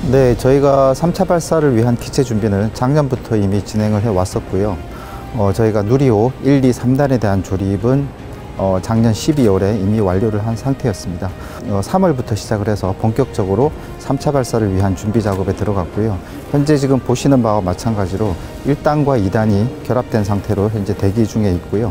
네, 저희가 3차 발사를 위한 기체 준비는 작년부터 이미 진행을 해왔었고요. 저희가 누리호 1, 2, 3단에 대한 조립은 작년 12월에 이미 완료를 한 상태였습니다. 3월부터 시작을 해서 본격적으로 3차 발사를 위한 준비 작업에 들어갔고요. 현재 지금 보시는 바와 마찬가지로 1단과 2단이 결합된 상태로 현재 대기 중에 있고요.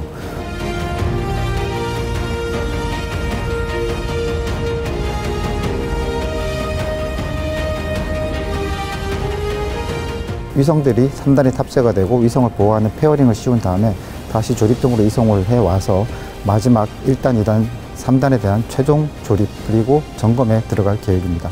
위성들이 3단에 탑재가 되고 위성을 보호하는 페어링을 씌운 다음에 다시 조립등으로 이송을 해와서 마지막 1단, 2단, 3단에 대한 최종 조립 그리고 점검에 들어갈 계획입니다.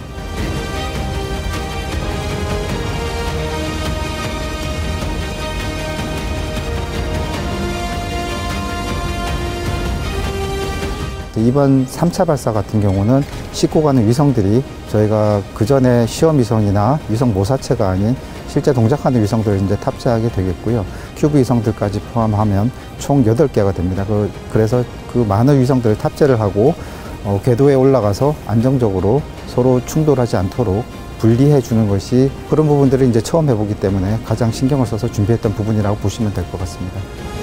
이번 3차 발사 같은 경우는 싣고 가는 위성들이 저희가 그전에 시험 위성이나 위성 모사체가 아닌 실제 동작하는 위성들을 이제 탑재하게 되겠고요. 큐브 위성들까지 포함하면 총 8개가 됩니다. 그래서 그 많은 위성들을 탑재를 하고 궤도에 올라가서 안정적으로 서로 충돌하지 않도록 분리해 주는 것이 그런 부분들을 이제 처음 해보기 때문에 가장 신경을 써서 준비했던 부분이라고 보시면 될 것 같습니다.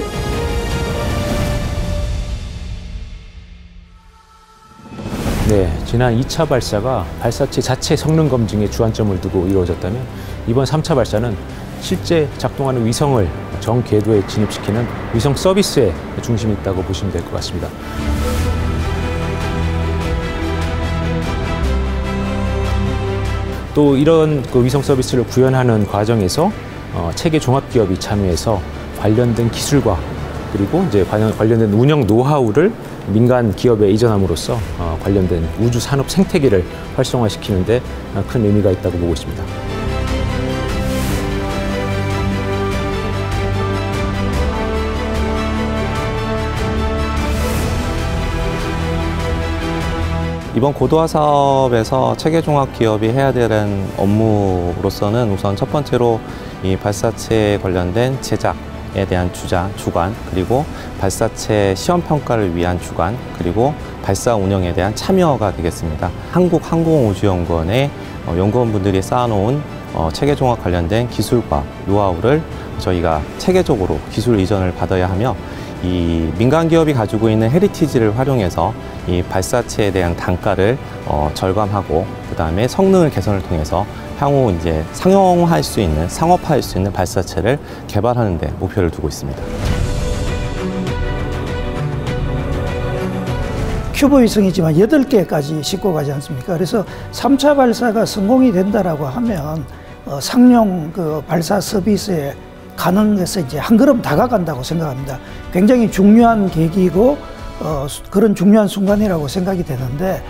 네, 지난 2차 발사가 발사체 자체 성능 검증에 주안점을 두고 이루어졌다면 이번 3차 발사는 실제 작동하는 위성을 정 궤도에 진입시키는 위성 서비스에 중심이 있다고 보시면 될 것 같습니다. 또 이런 위성 서비스를 구현하는 과정에서 체계 종합기업이 참여해서 관련된 기술과 그리고 이제 관련된 운영 노하우를 민간 기업에 이전함으로써 관련된 우주 산업 생태계를 활성화시키는 데 큰 의미가 있다고 보고 있습니다. 이번 고도화 사업에서 체계종합기업이 해야 되는 업무로서는 우선 첫 번째로 이 발사체에 관련된 제작에 대한 주관, 그리고 발사체 시험평가를 위한 주관, 그리고 발사 운영에 대한 참여가 되겠습니다. 한국항공우주연구원의 연구원분들이 쌓아놓은 체계종합 관련된 기술과 노하우를 저희가 체계적으로 기술 이전을 받아야 하며 이 민간 기업이 가지고 있는 헤리티지를 활용해서 이 발사체에 대한 단가를 절감하고 그다음에 성능을 개선을 통해서 향후 이제 상용화할 수 있는, 상업화할 수 있는 발사체를 개발하는 데 목표를 두고 있습니다. 큐브 위성이지만 8개까지 싣고 가지 않습니까? 그래서 3차 발사가 성공이 된다라고 하면 상용 발사 서비스에 가는 데서 이제 한 걸음 다가간다고 생각합니다. 굉장히 중요한 계기고 그런 중요한 순간이라고 생각이 되는데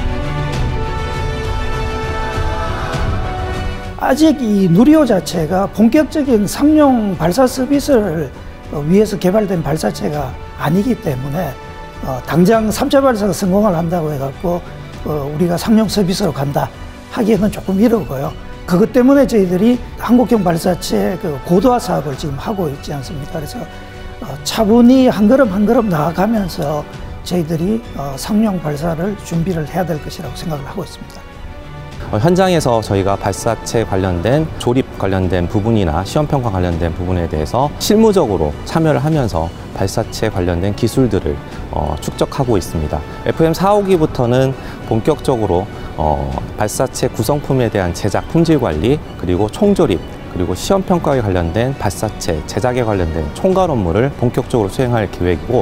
아직 이 누리호 자체가 본격적인 상용 발사 서비스를 위해서 개발된 발사체가 아니기 때문에 당장 3차 발사가 성공을 한다고 해갖고 우리가 상용 서비스로 간다 하기에는 조금 이르고요. 그것 때문에 저희들이 한국형 발사체 고도화 사업을 지금 하고 있지 않습니까? 그래서 차분히 한 걸음 한 걸음 나아가면서 저희들이 상용 발사를 준비를 해야 될 것이라고 생각을 하고 있습니다. 현장에서 저희가 발사체 관련된 조립 관련된 부분이나 시험평가 관련된 부분에 대해서 실무적으로 참여를 하면서 발사체 관련된 기술들을 축적하고 있습니다. FM4호기부터는 본격적으로 발사체 구성품에 대한 제작 품질 관리, 그리고 총조립, 그리고 시험평가에 관련된 발사체 제작에 관련된 총괄 업무를 본격적으로 수행할 계획이고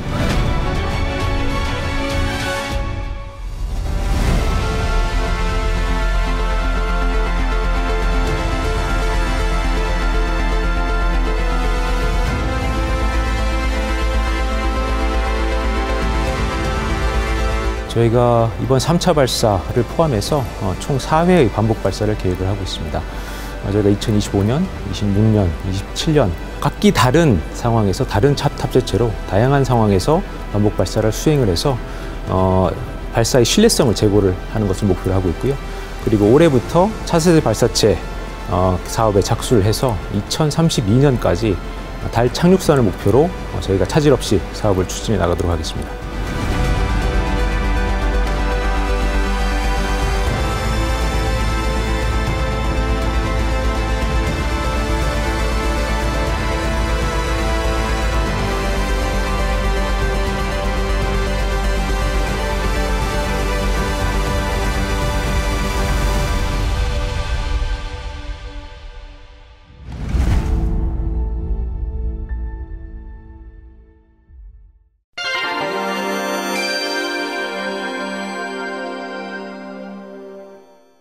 저희가 이번 3차 발사를 포함해서 총 4회의 반복 발사를 계획을 하고 있습니다. 저희가 2025년, 26년, 27년 각기 다른 상황에서 다른 탑재체로 다양한 상황에서 반복 발사를 수행을 해서 발사의 신뢰성을 제고를 하는 것을 목표로 하고 있고요. 그리고 올해부터 차세대 발사체 사업에 착수를 해서 2032년까지 달 착륙선을 목표로 저희가 차질 없이 사업을 추진해 나가도록 하겠습니다.